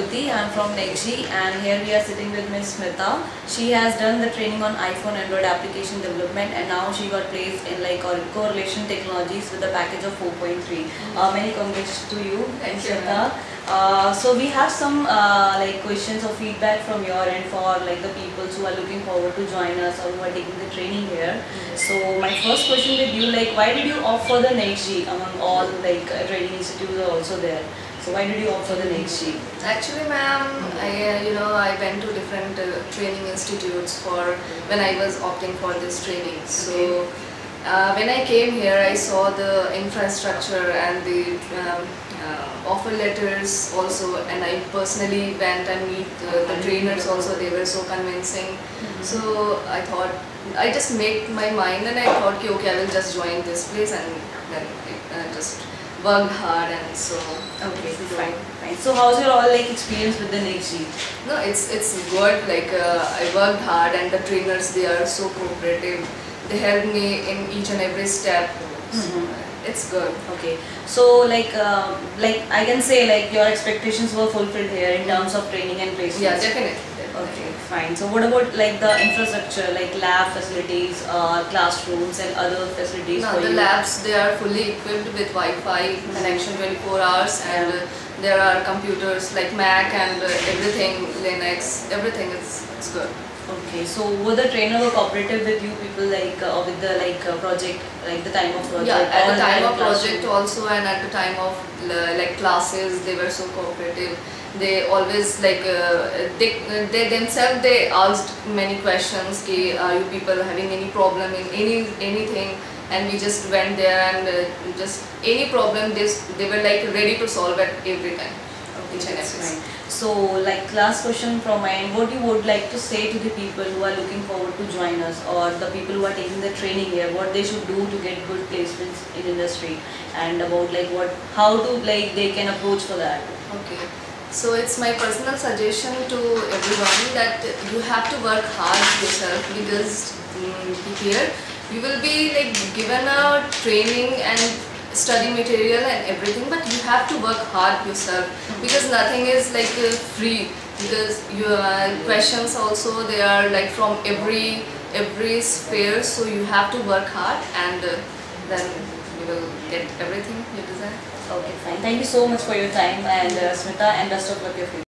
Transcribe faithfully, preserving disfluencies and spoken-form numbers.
Jyoti. I'm from Nexji, and here we are sitting with Miss Smita. She has done the training on iPhone Android application development, and now she got placed in like cor- correlation technologies with a package of four point three. Uh, many congrats to you, Thank you, Smita. Uh, so we have some uh, like questions or feedback from your end for like the people who are looking forward to join us or who are taking the training here. So my first question with you, like why did you opt for the Nexji among all like uh, training institutes are also there? So why did you opt for the Nexji? Actually, ma'am, I uh, you know I went to different uh, training institutes for when I was opting for this training. So uh, when I came here, I saw the infrastructure and the um, uh, offer letters also, and I personally went and meet uh, the trainers also. They were so convincing. Mm-hmm. So I thought I just made my mind, and I thought, okay, okay, I will just join this place, and then I uh, just worked hard, and so. Okay, fine, fine. So how's your all like experience with the Nexji? No, it's it's good. Like uh, I worked hard, and the trainers, they are so cooperative. They helped me in each and every step. Mm-hmm. It's good. Okay, so like uh, like I can say like your expectations were fulfilled here in terms of training and placements. Yeah, definitely. Okay, fine. So what about like the infrastructure, like lab facilities, uh, classrooms and other facilities No, for the you? labs, they are fully equipped with Wi-Fi connection twenty-four hours, and uh, there are computers like Mac and uh, everything, Linux, everything. It's it's good. Okay, so were the trainer were cooperative with you people like uh, with the like uh, project, like the time of project? Yeah, at or the time the of project also, and at the time of uh, like classes, they were so cooperative. They always like uh, they, they themselves they asked many questions. Ki, are you people having any problem in any anything? And we just went there, and uh, just any problem, they they were like ready to solve it every time. Each and That's every. fine. So like last question from my end, what you would like to say to the people who are looking forward to join us, or the people who are taking the training here, what they should do to get good placements in industry, and about like what how to like they can approach for that? Okay. So it's my personal suggestion to everyone that you have to work hard yourself, because um, here you will be like given a training and study material and everything, but you have to work hard yourself, because nothing is like uh, free, because your uh, questions also, they are like from every every sphere, so you have to work hard, and uh, then you will get everything you desire. Okay, fine. Thank you so much for your time, and uh, Smita, and best of luck your future.